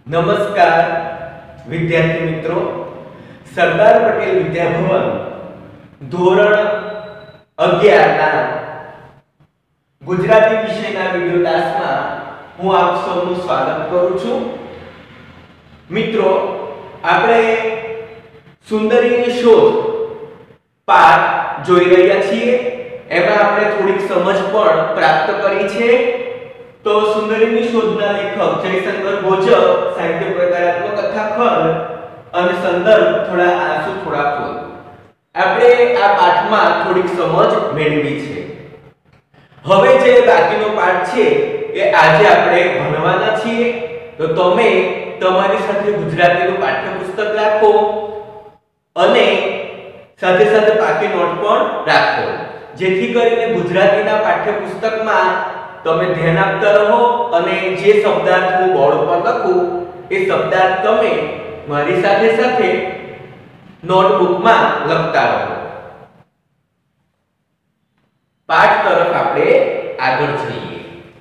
નમસ્કાર વિદ્યાર્થી મિત્રો, સરદાર પટેલ વિદ્યાભવન ધોરણ 11 ના ગુજરાતી વિષયના વિડિયો ક્લાસમાં હું આપ સૌનું સ્વાગત કરું છું। મિત્રો, આપણે સુંદરીની શોધ પાઠ જોઈ રહ્યા છીએ। એમાં આપણે થોડીક સમજ પણ પ્રાપ્ત કરી છે। તો સુંદરીની શોધના લેખક જયશંકર ભોજક, સાહિત્ય પ્રકારાત્મક કથાખંડ અને સંદર્ભ થોડા આંસુ થોડા ફૂલ। આપણે આ પાઠમાં થોડીક સમજ મેળવી છે। હવે જે બાકીનો પાઠ છે એ આજે આપણે ભણવાના છીએ। તો તમે તમારી સાથે ગુજરાતીનું પાઠ્યપુસ્તક રાખો અને સાથે સાથે પાકી નોટ પણ રાખો, જેથી કરીને ગુજરાતીના પાઠ્યપુસ્તકમાં તમે ધ્યાન આપતા રહો અને જે શબ્દાર્થ હું બોર્ડ પર લખું એ શબ્દાર્થ તમે મારી સાથે સાથે નોટબુકમાં લખતા રહો। પાઠ તરફ આપણે આગળ જઈએ।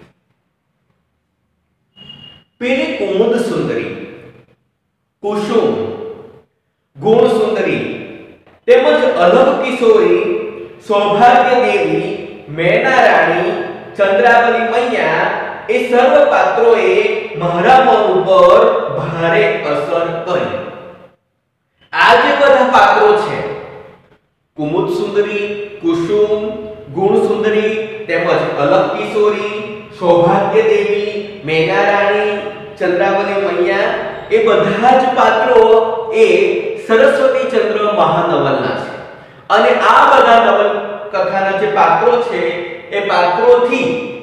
પેલી કુમુદ સુંદરી, કુસુમ, ગુણ સુંદરી તેમજ અલગ કિશોરી, સૌભાગ્ય દેવી, મેના રાણી, ચંદ્રાવલી મૈયા એ સર્વ પાત્રોએ મારા મન ઉપર ભારે અસર કરી। આ જે બધા પાત્રો છે, કુમુદ સુંદરી, કુસુમ, ગુણ સુંદરી તેમજ અલગ કિશોરી, સૌભાગ્ય દેવી, મેના રાણી, ચંદ્રાવલી મૈયા, એ બધા જ પાત્રો એ સરસ્વતી ચંદ્ર મહાનવલના છે અને આ બધા નવલકથાના જે પાત્રો છે એ પાત્રોથી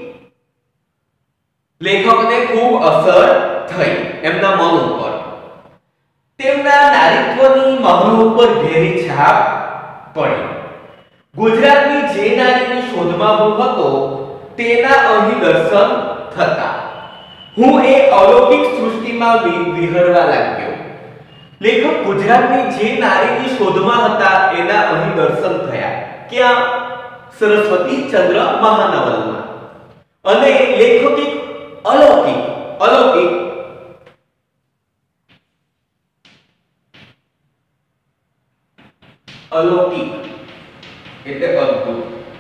લેખકને ખૂબ અસર થઈ એમના મન ઉપર। તેમના નારીત્વની મારા ઉપર ઘેરી છાપ પડી। ગુજરાતની જે નારીની શોધમાં હું હતો તેના અહીં દર્શન થતા હું એ અલૌકિક સૃષ્ટિમાં વિહરવા લાગ્યો। લેખક ગુજરાતની જે નારીની શોધમાં હતા એના અહીં દર્શન થયા। ક્યાં? સરસ્વતી ચંદ્ર મહાનવલમાં। અને લેખક એક અલૌકિક એટલે અદ્ભુત,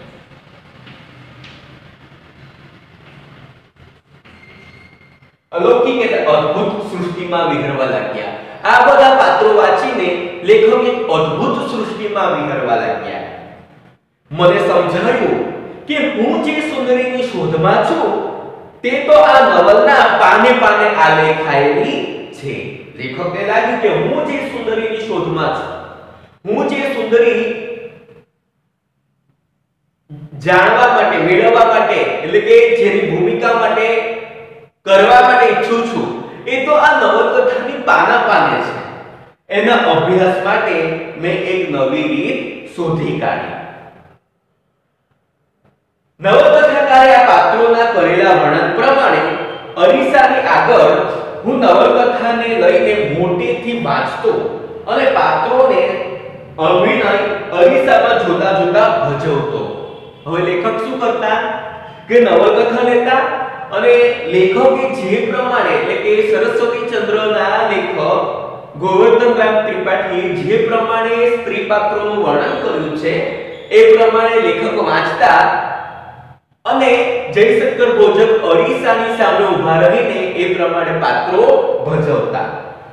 અલૌકિક એટલે અદ્ભુત સૃષ્ટિમાં વિહરવા લાગ્યા। આ બધા પાત્રો વાંચીને લેખક એક અદ્ભુત સૃષ્ટિમાં વિહરવા લાગ્યા। મને સમજાયું કે હું જે સુંદરીની શોધમાં છું તે તો આ નવલના પાને પાને આલેખાયેલી છે। લેખકને લાગ્યું કે હું જે સુંદરીની શોધમાં છું, હું જે સુંદરી જાણવા માટે, મેળવવા માટે, એટલે કે જેની ભૂમિકા માટે કરવા માટે ઈચ્છું છું એ તો આ નવલકથાની પાના પાને છે। એના અભ્યાસ માટે મેં એક નવી રીત શોધી કાઢી। નવલકથાકારે આ પાત્રોના કરેલા વર્ણન પ્રમાણે અરીસાની આગળ હું નવલકથાને લઈને મોટેથી વાંચતો અને પાત્રોને અભિનય અરીસામાં જોતા જોતા ભજવતો। હવે લેખક શું કરતા કે નવલકથા લેતા અને લેખકે જે પ્રમાણે, એટલે કે સરસ્વતી ચંદ્રના લેખક ગોવર્ધનરામ ત્રિપાઠીએ જે પ્રમાણે સ્ત્રી પાત્રોનું વર્ણન કર્યું છે એ પ્રમાણે લેખક વાંચતા અને જયશંકર ભોજક અરીસાની સામે ઊભા રહીને એ પ્રમાણે પાત્રો ભજવતા।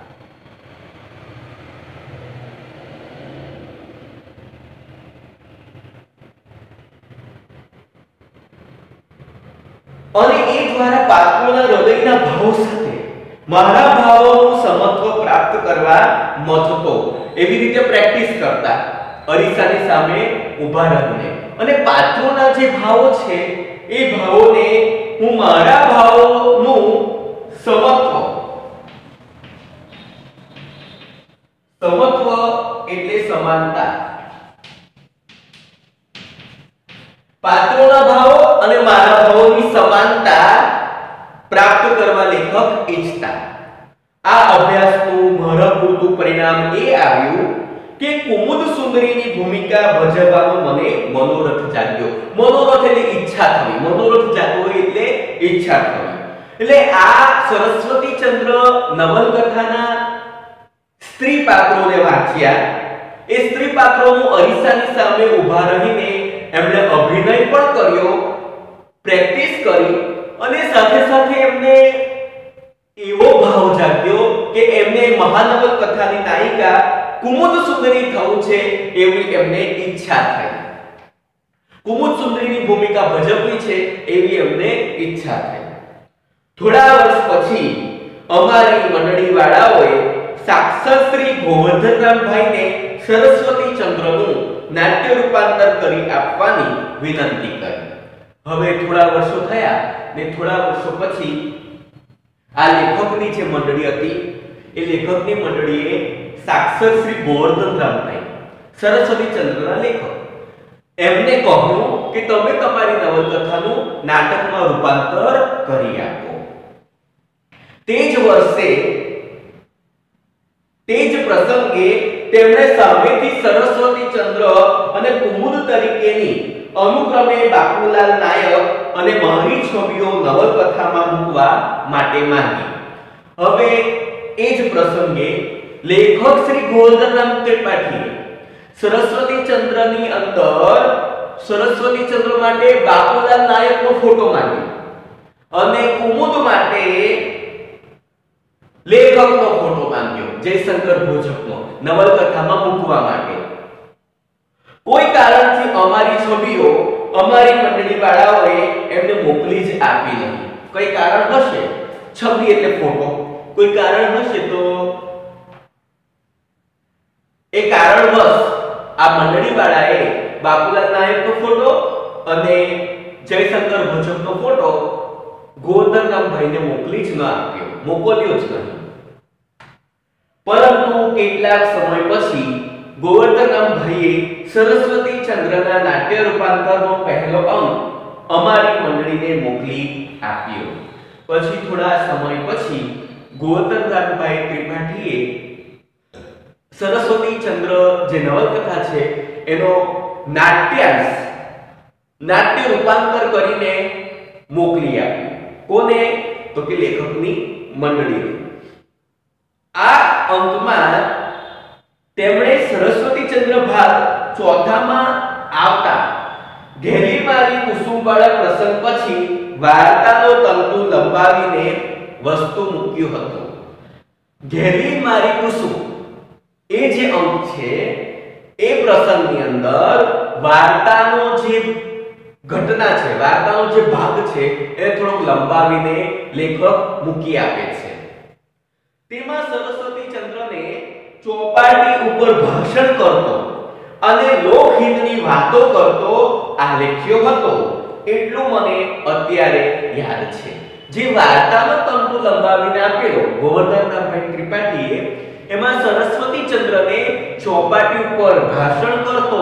અને એ દ્વારા પાત્રોના હૃદયના ભાવ સાથે મારા ભાવોનું સમત્વ પ્રાપ્ત કરવા મથતો, એવી રીતે પ્રેક્ટિસ કરતા અરીસાની સામે ઊભા રહીને। અને પાત્રોના જે ભાવો છે એ ભાવોને હું મારા ભાવોનું સમત્વ એટલે સમાનતા, પાત્રોના ભાવો અને મારા ભાવોની સમાનતા પ્રાપ્ત કરવા લેખક ઈચ્છતા। આ અભ્યાસનું મારા પૂરતું પરિણામ એ આવ્યું કે કુમુદ સુંદરીની ભૂમિકા ભજવવાનો મને મનોરથ જાગ્યો। મનોરથ એટલે ઈચ્છા થવી, મનોરથ જાગવો એટલે ઈચ્છા થવી। એટલે આ સરસ્વતી ચંદ્ર નવલકથાના સ્ત્રી પાત્રોને વાંચ્યા. એ સ્ત્રી પાત્રોનું અરીસાની સામે ઊભા રહીને એમણે અભિનય પણ કર્યો, પ્રેક્ટિસ કરી અને સાથે સાથે એમને એવો ભાવ જાગ્યો કે એમને મહાનવલકથાની નાયિકા કુમુદ સુંદરી થવું છે એવી એમને ઈચ્છા થઈ. કુમુદ સુંદરીની ભૂમિકા ભજવવી છે એવી એમને ઈચ્છા થઈ. થોડા વર્ષ પછી અમારી મંડળી વાળાઓએ સાક્ષાત શ્રી ગોવર્ધનરામભાઈને સરસ્વતી ચંદ્રનું નાટ્ય રૂપાંતર કરી આપવાની વિનંતી કરી. હવે થોડા વર્ષો થયા ને થોડા વર્ષો પછી આ લેખકની જે મંડળી હતી એ લેખકની મંડળીએ સાક્ષાત શ્રી ગોવર્ધનરામભાઈ સરસ્વતી ચંદ્રના લેખક એમને કહ્યું કે તમે તમારી નવલકથાનું નાટકમાં રૂપાંતર કરી આપો. તે જ વર્ષે તે જ પ્રસંગે તેમણે સામેથી સરસ્વતી ચંદ્ર અને કુમુદ તરીકેની અનુક્રમે બાપુલાલ નાયક અને મારી છબીઓ નવલકથામાં મૂકવા માટે માંગી. હવે એ જ પ્રસંગે લેખક શ્રી ગોવર્ધનરામ ત્રિપાઠીએ સરસ્વતી ચંદ્રની અંદર સરસ્વતી ચંદ્ર માટે બાપુલાલ નાયકનો ફોટો માંગ્યો અને કુમુદ માટે લેખકનો ફોટો માંગ્યો, જયશંકર ભોજકનો, નવલકથામાં મૂકવા માટે. કોઈ કારણથી અમારી છબીઓ અમારી મંડળી વાળાઓએ એમને મોકલી જ આપી નહીં. કોઈ કારણ હશે, છબી એટલે ફોટો, કોઈ કારણ હશે તો એ કારણવશ આ મંડળી વાળાએ બાપુલાલ નાયકનો ફોટો અને જયશંકર ભોજકનો ફોટો ગોવર્ધનરામભાઈને મોકલી જ ન આપ્યો, મોકલ્યો જ નહીં. પરંતુ કેટલાક સમય પછી ગોવર્ધનરામભાઈએ સરસ્વતી ચંદ્રના નાટ્ય રૂપાંતરનો પહેલો અંક અમારી મંડળીને મોકલી આપ્યો. પછી થોડા સમય પછી ગોવર્ધનરામભાઈ ત્રિપાઠીએ સરસ્વતી ચંદ્ર જે નવલકથા છે એનો નાટ્ય રૂપાંતર કરીને મોકલી આપ્યું. કોને? તો કે લેખકની મંડળીને. આ અંકમાં તેમણે સરસ્વતી ચંદ્ર ભાગ ચોથામાં આવતા ઘેરી મારી કુસુમવાળા પ્રસંગ પછી વાર્તાનો તંતુ લંબાવીને વસ્તુ મૂક્યું હતું. ઘેરી મારી કુસુમ એ જે અંક છે એ પ્રસંગની અંદર વાર્તાનો જે ઘટના છે, વાર્તાનો જે ભાગ છે એ થોડોક લંબાવીને લેખક મૂકી આપે છે. તેમાં સરસ્વતી ચંદ્રને ચોપાટી ઉપર ભાષણ કરતો અને લોકહિતની વાતો કરતો આલેખ્યો હતો એટલું મને અત્યારે યાદ છે. જે વાર્તાનો તંતુ લંબાવીને આપેલો ગોવર્ધનરામભાઈ ત્રિપાઠીએ એમાં સરસ્વતી ચંદ્રને ચોપાટી ઉપર ભાષણ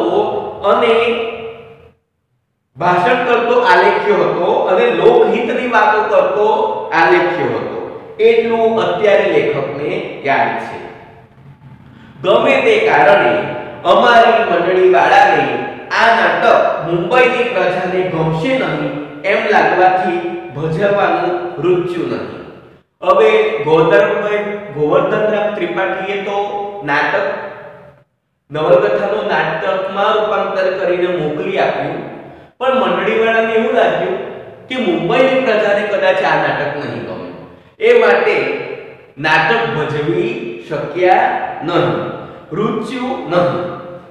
કરતો આલેખ્યો હતો અને લોકહિતની વાતો કરતો આલેખ્યો હતો એટલું અત્યારે લેખકને યાદ છે. ગમે તે કારણે અમારી મંડળી વાળાને આ નાટક મુંબઈની પ્રજાને ગમશે નહીં એમ લાગવાથી ભજવવાનું રૂચ્યું નહીં. હવે ગોવર્ધનરામ ત્રિપાઠીએ તો નાટક નવલકથાનું નાટકમાં રૂપાંતર કરીને મોકલી આપ્યું, પણ મંડળી વાળાને એવું લાગ્યું કે મુંબઈની પ્રજાને કદાચ આ નાટક નહીં ગમે, એ માટે નાટક ભજવી શક્યા નહીં, રૂચ્યું નહીં.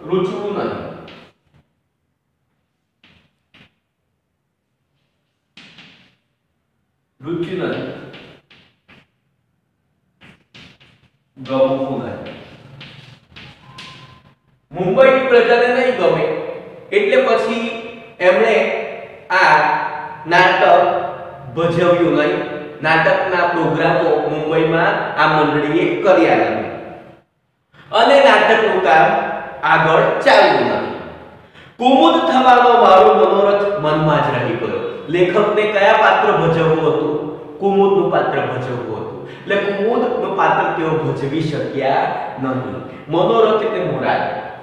ગમવું નહીં. મુંબઈની પ્રજાને નહીં ગમે એટલે પછી એમણે આ નાટક ભજવ્યું નહીં. નાટકના પ્રોગ્રામો મુંબઈમાં આ મંડળીએ કર્યા નહીં અને નાટકનું કામ આગળ ચાલ્યું નહીં. કુમુદ થવાનો મારો મનોરથ મનમાં જ રહી ગયો. લેખકને કયા પાત્ર ભજવવું હતું? કુમુદનું પાત્ર ભજવવું હતું. એટલે કુમુદનું પાત્ર તેઓ ભજવી શક્યા નહીં. મનોરથ એટલે મુરાદ.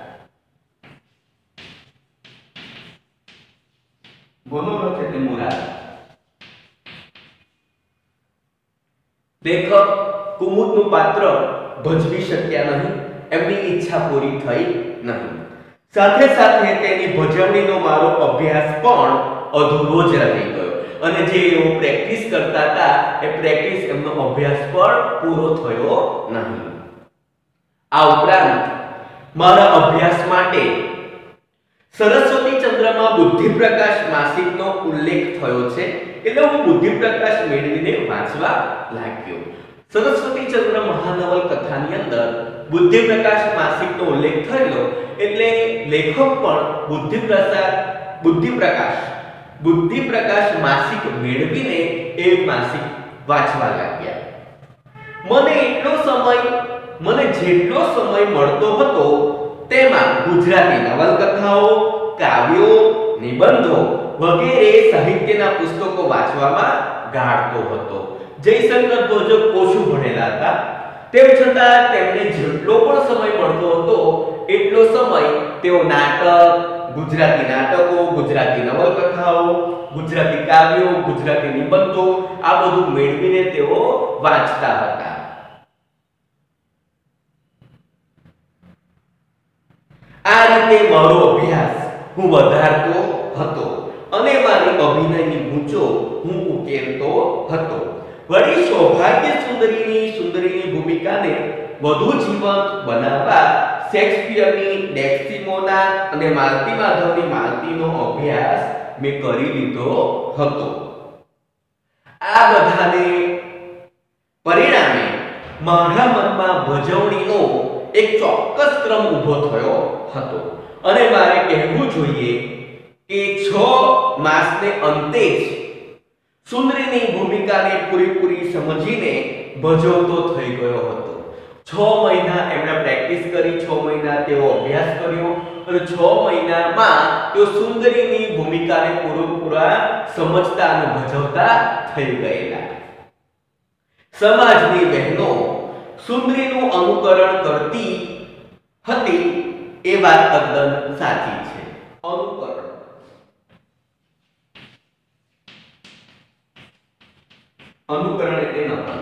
મનોરથ એટલે મુરાદ. લેખક કુમુદનું પાત્ર ભજવી શક્યા નહીં, એમની ઈચ્છા પૂરી થઈ નહીં. સાથે સાથે તેની ભજવણીનો મારો અભ્યાસ પણ અધૂરો જ રહી ગયો અને જે એઓ પ્રેક્ટિસ કરતા હતા એ પ્રેક્ટિસ એમનો અભ્યાસ પણ પૂરો થયો નહીં. આ ઉપરાંત મારા અભ્યાસ માટે સરસ્વતી ચંદ્રમાં બુદ્ધિ પ્રકાશ માસિકનો ઉલ્લેખ થયો છે, એટલે હું બુદ્ધિ પ્રકાશ મેળવીને વાંચવા લાગ્યો. સરસ્વતી ચંદ્ર મહાનવલકથાની અંદર બુદ્ધિ પ્રકાશ માસિકનો ઉલ્લેખ થયેલો એટલે લેખક પણ બુદ્ધિ પ્રકાશ માસિક મેળવીને એ માસિક વાંચવા લાગ્યા. મને જેટલો સમય મળતો હતો તેમાં ગુજરાતી નવલકથાઓ, કાવ્યો, નિબંધો વગેરે સાહિત્યના પુસ્તકો વાંચવામાં ગાળતો હતો. જયશંકર ભોજક ઓછું ભણેલા હતા, તેમ છતાં તેમને જેટલો પણ સમય મળતો હતો એટલો સમય તેઓ નાટક, ગુજરાતી નાટકો, ગુજરાતી નવલકથાઓ, ગુજરાતી કાવ્યો, ગુજરાતી નિબંધો આ બધું મેળવીને તેઓ વાંચતા હતા. આ રીતે મારો અભ્યાસ હું વધારતો હતો અને મારી અભિનયની ગૂંચો હું ઉકેલતો હતો. વળી સૌભાગ્ય સુંદરીની ભૂમિકાને વધુ જીવંત બનાવવા શેક્સપિયરની ડેસ્ટિમોના અને માલતી માધવની માલતીનો અભ્યાસ મેં કરી લીધો હતો. આ બધાને પરિણામે મારા મનમાં ભજવણીનો એક ચોક્કસ ક્રમ ઊભો થયો હતો અને મારે કહેવું જોઈએ કે 6 માસને અંતે જ સુંદરીની ભૂમિકાને પૂરેપૂરી સમજીને ભજવતો થઈ ગયો હતો. 6 મહિના એમણે પ્રેક્ટિસ કરી, 6 મહિના તેઓ અભ્યાસ કર્યો અને 6 મહિનામાં તેઓ સુંદરીની ભૂમિકાને પૂરેપૂરા સમજતા અને ભજવતા થઈ ગયેલા. સમાજની બહેનો સુંદરીનું અનુકરણ કરતી હતી એ વાત તદ્દન સાચી છે. અનુકરણ એટલે નકલ.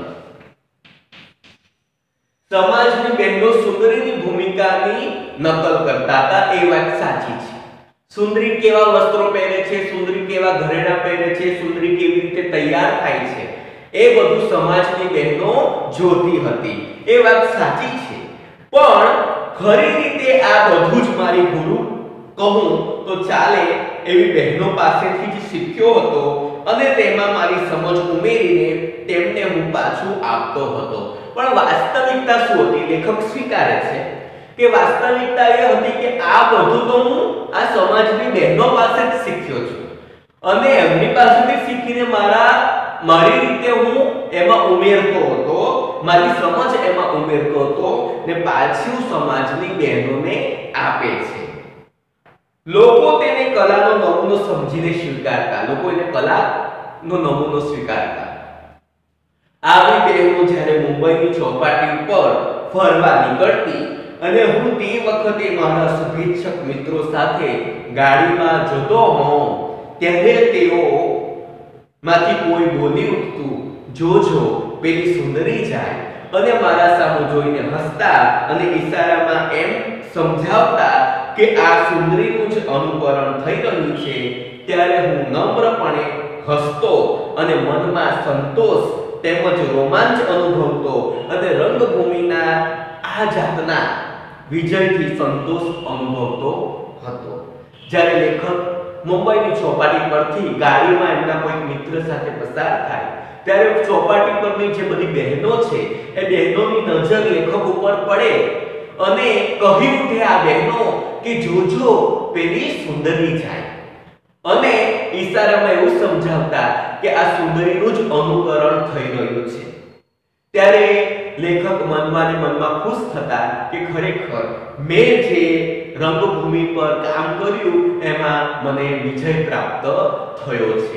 સમાજની બહેનો સુંદરીની ભૂમિકાની નકલ કરતા હતા એ વાત સાચી છે. સુંદરી કેવા વસ્ત્રો પહેરે છે, સુંદરી કેવા ઘરેણાં પહેરે છે, સુંદરી કેવી રીતે તૈયાર થાય છે એ બધું સમાજની બહેનો જોતી હતી એ વાત સાચી છે. પણ ખરી રીતે આ બધું જ મારી ગુરુ કહું તો ચાલે એવી બહેનો પાસેથી જ શીખ્યો હતો અને તેમાં મારી સમજ ઉમેરીને તેમને હું પાછું આપતો હતો. પણ વાસ્તવિકતા શું હતી? લેખક સ્વીકારે છે કે વાસ્તવિકતા એ હતી કે આ બધું તો હું આ સમાજની બહેનો પાસે જ શીખ્યો છું અને એમની પાસેથી શીખીને મારી રીતે હું એમાં ઉમેરતો હતો, મારી સમજ એમાં ઉમેરતો હતો ને પાછું સમાજની બહેનોને આપે છે. લોકો તેને કલાનો નમૂનો સમજીને સ્વીકારતા, લોકો એને કલાનો નમૂનો સ્વીકારતા. આવી બહેનો જ્યારે મુંબઈની ચોપાટી પર ફરવા નીકળતી અને હું તે વખતે મારા શુભેચ્છક મિત્રો સાથે ગાડીમાં જતો હોઉં ત્યારે તેઓ માંથી કોઈ બોલી ઉઠતું, જોજો પેલી સુંદરી જાય, અને મારા સામુ જોઈને હસતા અને ઈશારામાં એમ સમજાવતા કે આ સુંદરીનું જ અનુકરણ થઈ રહ્યું છે. ત્યારે હું નમ્રપણે હસતો અને મનમાં સંતોષ તેમજ રોમાંચ અનુભવતો અને રંગભૂમિના આ જાતના વિજયથી સંતોષ અનુભવતો હતો. જ્યારે લેખક મુંબઈની ચોપાટી પરથી ગાડીમાં એમના કોઈ મિત્ર સાથે પસાર થાય ત્યારે ચોપાટી પરની જે બધી બહેનો છે એ બહેનોની નજર લેખક ઉપર પડે અને કહી ઉઠે આ બહેનો કે જોજો પેલી સુંદરી જાય, અને ઈશારામાં એવું સમજાવતા કે આ સુંદરીનું જ અનુકરણ થઈ રહ્યું છે. ત્યારે લેખક મનમાં ખુશ થતા કે ખરેખર મેં જે રંગભૂમિ પર કામ કર્યું એમાં મને વિજય પ્રાપ્ત થયો છે.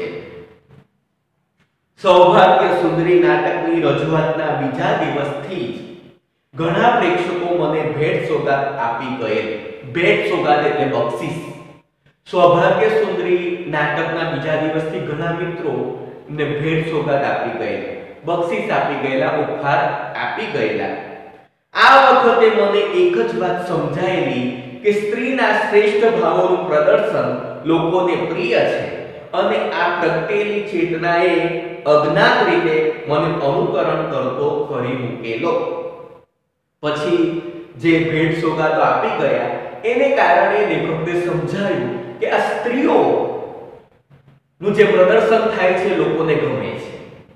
સૌભાગ્ય સુંદરી નાટકની રજૂઆતના બીજા દિવસથી જ ઘણા પ્રેક્ષકો મને ભેટ સોગાદ આપી ગયેલ. ભેટ સોગાદ એટલે બક્ષિસ. સૌભાગ્ય સુંદરી નાટકના બીજા દિવસથી ઘણા મિત્રો ને ભેટ સોગાદ આપી ગયેલ. બક્ષિસ આપી ગયેલા, ઉપહાર આપી ગયેલા. આ વખતે મને એક જ વાત સમજાયેલી કે સ્ત્રીના શ્રેષ્ઠ ભાવોનું પ્રદર્શન લોકોને પ્રિય છે અને આ પ્રગટેલી ચેતનાએ અજ્ઞાત રીતે મને અનુકરણ કરતો કરી મૂકેલો. પછી જે ભેટ સોગાદો આપી ગયા એને કારણે લેખકને સમજાયું કે આ સ્ત્રીઓ નું જે પ્રદર્શન થાય છે લોકોને ગમે છે.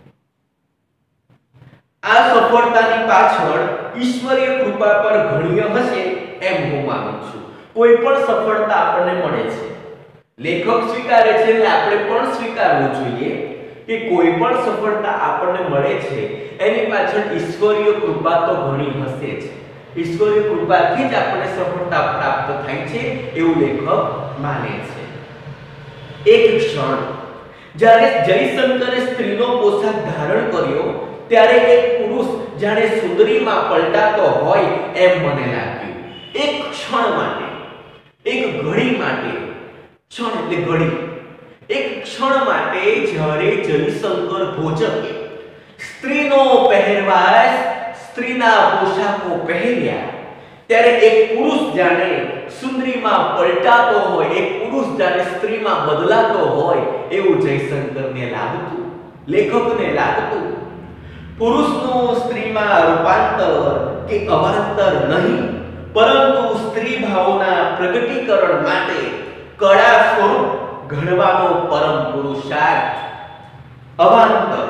આ સફળતાની પાછળ ઈશ્વરીય કૃપા પર ઘણીય હશે એમ હું માનું છું. કોઈ પણ સફળતા આપણને મળે છે, લેખક સ્વીકારે છે એટલે આપણે પણ સ્વીકારવું જોઈએ કે કોઈ પણ સફળતા આપણને મળે છે એની પાછળ ઈશ્વરીય કૃપા તો ઘણી હશે જ. ઈશ્વરીય કૃપાથી જ આપણને સફળતા પ્રાપ્ત થાય છે એવું લેખક માને છે. એક ક્ષણ જ્યારે જયશંકરે સ્ત્રીનો પોશાક ધારણ કર્યો ત્યારે એક પુરુષ જાણે સુંદરીમાં પલટાતો હોય એમ મને લાગ્યું. એક ક્ષણ માટે, એક ઘડી માટે, ક્ષણ એટલે ઘડી, એક ક્ષણ માટે જ્યારે જયશંકર ભોજકે સ્ત્રીનો પહેરવાશ, સ્ત્રીના પોશાકો પહેર્યા ત્યારે એક પુરુષ જાણે સુંદરીમાં પલટાતો હોય, એક પુરુષ જાણે સ્ત્રીમાં બદલાતો હોય એવું જયશંકરને લાગતું, લેખકને લાગતું. પુરુષનું સ્ત્રીમાં રૂપાંતર કે અવાંતર નહીં, પરંતુ સ્ત્રી ભાવના પ્રગટીકરણ માટે કળા સ્વરૂપ ઘડવાનો પરમ પુરુષાર્થ અવાંતર.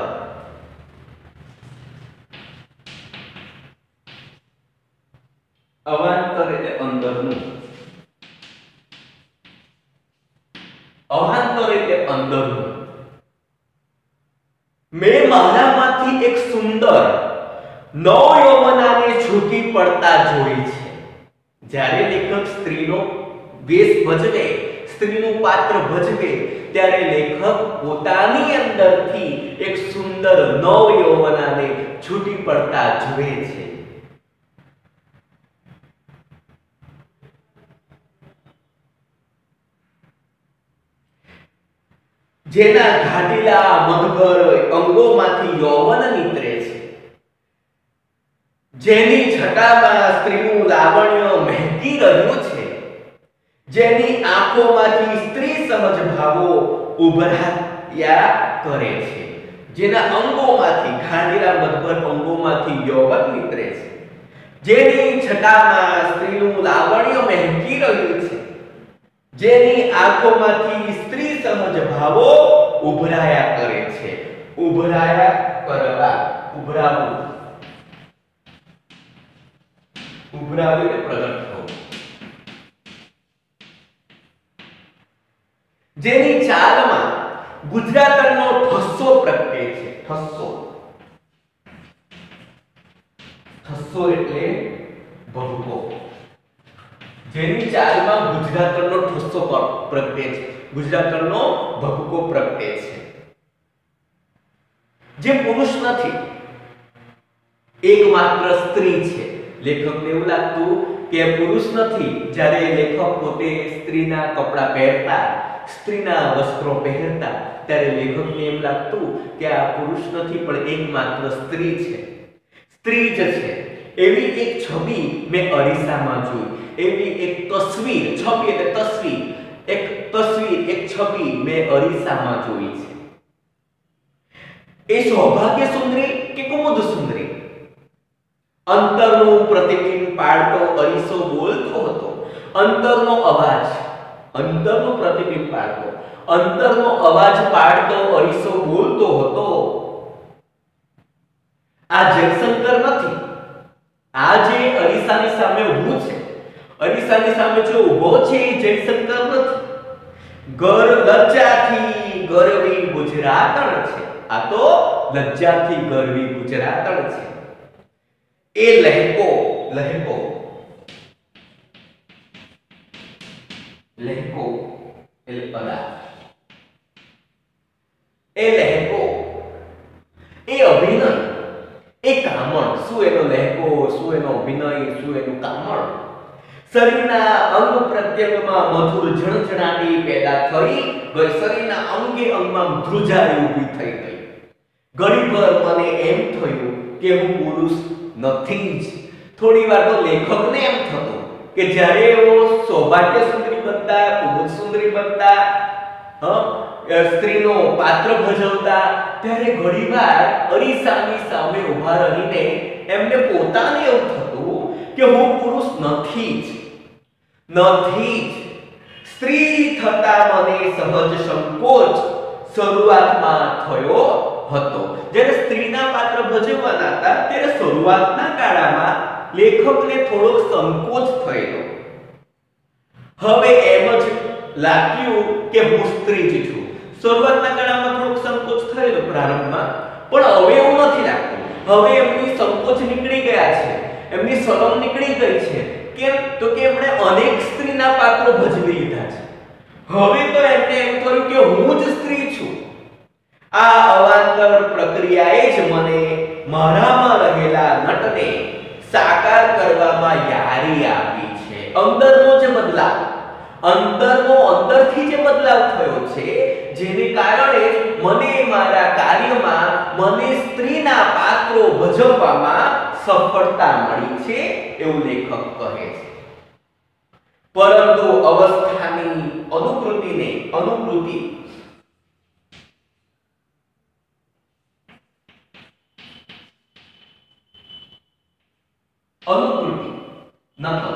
અવાંતર એટલે અંદરનું, અવાંતર એટલે અંદરનું. મેં મારામાંથી એક સુંદર નવયૌવનાને છૂટી પડતા જોઈ છે. જ્યારે લેખક સ્ત્રીનો વેશ ભજવે, સ્ત્રીનું પાત્ર ભજવે ત્યારે લેખક પોતાની અંદરથી એક સુંદર નવયૌવનાને છૂટી પડતા જુએ છે. જેના ઘાટીલા મધભર અંગોમાંથી યૌવન નીતરે છે, જેની છટામાં સ્ત્રીનું લાવણ્ય મહેકી રહ્યું છે, જેની આંખોમાંથી સ્ત્રી સમજ ભાવો ઉભરાયા કરે છે, જેના અંગોમાંથી, ઘાટીલા મધભર અંગોમાંથી યૌવન નીતરે છે, જેની છટામાં સ્ત્રીનું લાવણ્ય મહેકી રહ્યું છે, જેની આંખોમાંથી સ્ત્રી સમજ ભાવો ઉભરાયા કરે છે. ઉભરાયા કરવા, ઉભરાવું, ઉભરાવું એટલે પ્રગટ થવું. જેની ચાલમાં ગુજરાતનો ઠસ્સો પ્રગટે છે. ઠસ્સો, ઠસ્સો એટલે ભભકો. જેની ચાલમાં ગુજરાતનો ઠસ્સો પ્રગટે છે, ગુજરાતનો ભભકો પ્રગટે છે. જે પુરુષ નથી, એકમાત્ર સ્ત્રી છે. લેખકને એવું લાગતું કે પુરુષ નથી. જ્યારે લેખક પોતે સ્ત્રીના કપડાં પહેરતા, સ્ત્રીના વસ્ત્રો પહેરતા, ત્યારે લેખકને એમ લાગતું કે આ પુરુષ નથી પણ એકમાત્ર સ્ત્રી છે, સ્ત્રી જ છે. એવી એક છબી મેં અરીસામાં જોઈ, એવી એક તસવીર, છબી એટલે તસવીર, એક તસવીર, એક છબી મેં અરીસામાં જોઈ છે. એ સૌભાગ્ય સુંદરી કે કુમુદ સુંદરી? અંતરનું પ્રતિબિંબ પાડતો અરીસો બોલતો હતો. અંતરનો અવાજ, અંતરનું પ્રતિબિંબ પાડતો, અંતરનો અવાજ પાડતો અરીસો બોલતો હતો. આ જયશંકર નથી. આ જે અરીસાની સામે ઊભું છે, અરીસાની સામે જે ઊભો છે એ જયશંકર નથી. લજ્જાથી ગરવી ગુજરાતણ છે. આ તો લજ્જાથી ગરવી ગુજરાતણ છે. એ લહેકો, લહેકો, લહેકો એટલે અદા. એ લહેકો, એ અભિનય, એ કામણ. શું એનો લહેકો, શું એનો અભિનય, શું એનું કામણ. શરીરના અંગ પ્રત્યંગમાં મધુર ઝણઝણાટી પેદા થઈ ગઈ. શરીરના અંગે અંગમાં ધ્રુજારી ઊભી થઈ ગઈ. ઘણીવાર મને એમ થયું કે હું પુરુષ નથી જ. થોડી વાર તો લેખકને એમ થતું કે જ્યારે એઓ સૌભાગ્ય સુંદરી બનતા, પુરુષ સુંદરી બનતા, સ્ત્રીનો પાત્ર ભજવતા, ત્યારે ઘણીવાર અરીસાની સામે ઊભા રહીને એમને પોતાને એવું થતું કે હું પુરુષ નથી જ. સ્ત્રી થતા મને સહજ સંકોચ શરૂઆતમાં થયો હતો. જ્યારે સ્ત્રીના પાત્ર ભજવવાના હતા ત્યારે શરૂઆતના કાળમાં લેખકને થોડોક સંકોચ થયેલો. હવે એમ જ લાગ્યું કે હું સ્ત્રી જ છું. શરૂઆતના કાળમાં થોડોક સંકોચ થયેલો પ્રારંભમાં, પણ હવે એવું નથી લાગતું. હવે એમની સંકોચ નીકળી ગયા છે, એમની શરમ નીકળી ગઈ છે. કેમ? તો કે એમણે અનેક સ્ત્રીના પાત્રો ભજવી લીધા છે. હવે તો એમને એમ થયું કે હું જ સ્ત્રી છું. આ અવાંતર પ્રક્રિયાએ જ મને મારામાં રહેલા નટને સાકાર કરવામાં યારી આપી છે. અંદરનો જે બદલાવ, અંદરથી જે બદલાવ થયો છે, જેને કારણે મને મારા કાર્યમાં મને સ્ત્રીના પાત્રો ભજવવામાં સફળતા મળી છે, એવું લેખક કહે છે. પરંતુ અવસ્થાની અનુકૃતિ નકલ,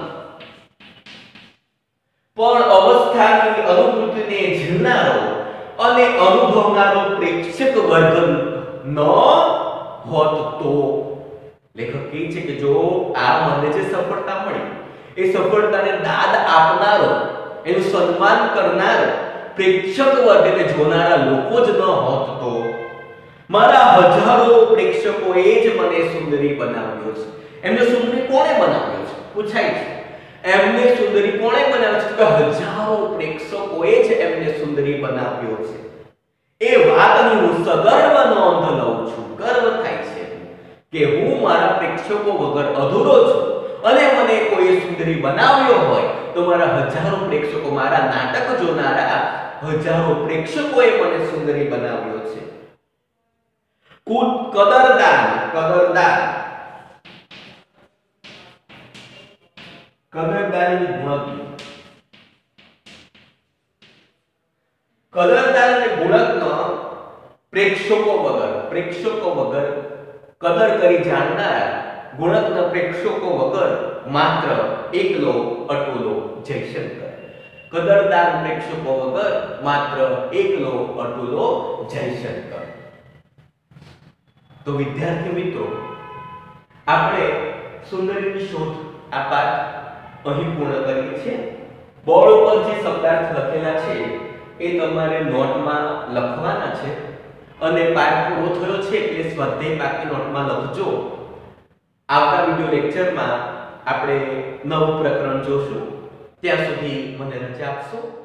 પણ અવસ્થાની અનુકૃતિને જીવનારો અને અનુભવનારો પ્રેક્ષક વર્ગ ન હોત તો, લેખક કહે છે કે જો આ મને જે સફળતા મળી, એ સફળતાને દાદ આપનારો, એનું સન્માન કરનારો પ્રેક્ષક વર્ગ, એટલે જોનારા લોકો જ ન હોત તો, મારા હજારો પ્રેક્ષકોએ જ મને સુંદરી બનાવ્યો છે. એમને સુંદરી કોણે બનાવ્યો છે પૂછાય છે. એમને સુંદરી કોણે બનાવ્યો છે? કે હજારો પ્રેક્ષકોએ જ એમને સુંદરી બનાવ્યો છે. એ વાતની હું સગર્વ નોંધ લઉં છું. ગર્વ થાય છે કે હું મારા પ્રેક્ષકો વગર અધૂરો છું, અને મને કોઈ સુંદરી બનાવ્યો હોય તો મારા હજારો પ્રેક્ષકો, મારા નાટક જોનારા હજારો પ્રેક્ષકોએ મને સુંદરી બનાવ્યો છે. કદરદાનની ગુણકનો પ્રેક્ષકો વગર કદર કરી જાણનારા ગુણકના પ્રેક્ષકો વગર માત્ર એકલો અટુલો જયશંકર. કદરદાન પ્રેક્ષકો વગર માત્ર એકલો અટુલો જયશંકર. તો વિદ્યાર્થી મિત્રો, આપણે સુંદરીની શોધ આ પાઠ અહીં પૂર્ણ કરીએ છીએ. બોર્ડ ઉપર જે શબ્દાર્થ લખેલા છે એ તમારે નોટમાં લખવાના છે, અને પાઠ પૂરો થયો છે એટલે સ્વાધ્યાય બાકી નોટમાં લખજો. આવતા વિડિયો લેક્ચરમાં આપણે નવું પ્રકરણ જોશું. ત્યાં સુધી મને રજા આપશો.